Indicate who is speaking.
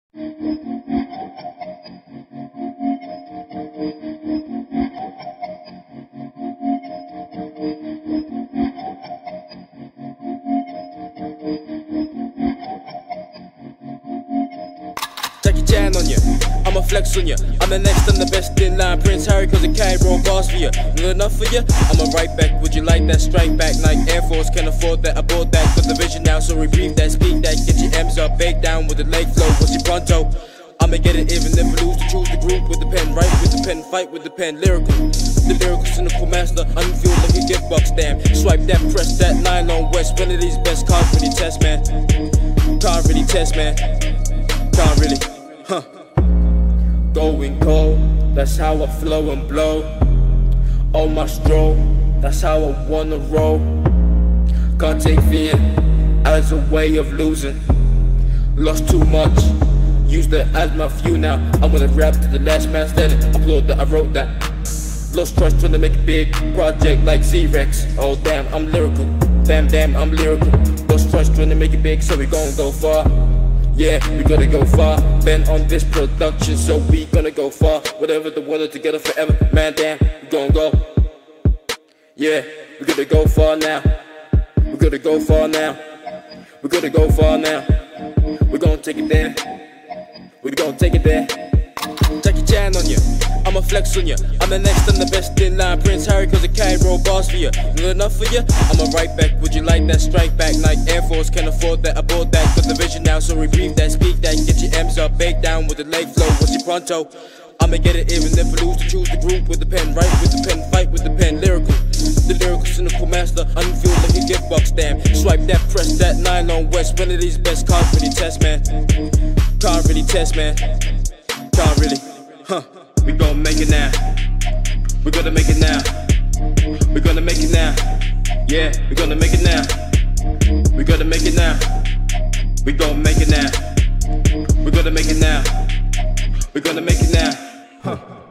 Speaker 1: Jan on you, I'ma flex on you. I'm the next and the best in line, Prince Harry, cause I carry roll bars for you. Not enough for you? I'ma right back. Would you like that? Strike back. Nike Air Force, can't afford that. I bought that, got the vision now, so rebrief that, speak that. Get your M's up, bake down with the leg flow. What's your pronto? I'ma get it even if I lose to choose the group with the pen, write with the pen, fight with the pen, lyrical. The lyrical cynical master, unfueled like a gift box stamp. Swipe that, press that, Nylon West, one of these best, can't really test, man. Can't really test, man. Can't really, Going cold, that's how I flow and blow. On my stroll, that's how I wanna roll. Can't take fear as a way of losing. Lost too much, used it as my fuel now. I'm gonna rap to the last man standing. Applaud that I wrote that. Lost trust trying to make a big project like Z-Rex. Oh damn, I'm lyrical. Damn, I'm lyrical. Lost trust trying to make it big, so we gon' go far. Yeah, we gotta go far. Been on this production, so we gonna go far. Whatever the weather, together forever. Man, damn, we gon' go. Yeah, we gotta go far now. We gotta go far now. We gotta go far now. We gonna take it there. We gonna take it there. Jackie Chan on you, I'ma flex on you. I'm the next and the best in line, Prince Harry, cause I carry roll bars for you. Not enough for you? I'ma right back. Would you like that? Strike back. Nike Air Force, can't afford that. I bought that, got the vision now, so rebrief that, speak that. Get your M's up, bake down with the leg flow. What's your pronto? I'ma get it even if I lose to choose the group with the pen, write with the pen, fight with the pen, lyrical. The lyrical cynical master, unfueled like a gift box stamp. Swipe that, press that, Nylon West, one of these best, can't really test, man. Can't really test, man. Can't really, We gon' make it now. We gonna make it now. We gonna make it now. Yeah, we gonna make it now. We gotta make it now. We gon' make it now. We gonna make it now. We gonna make it now.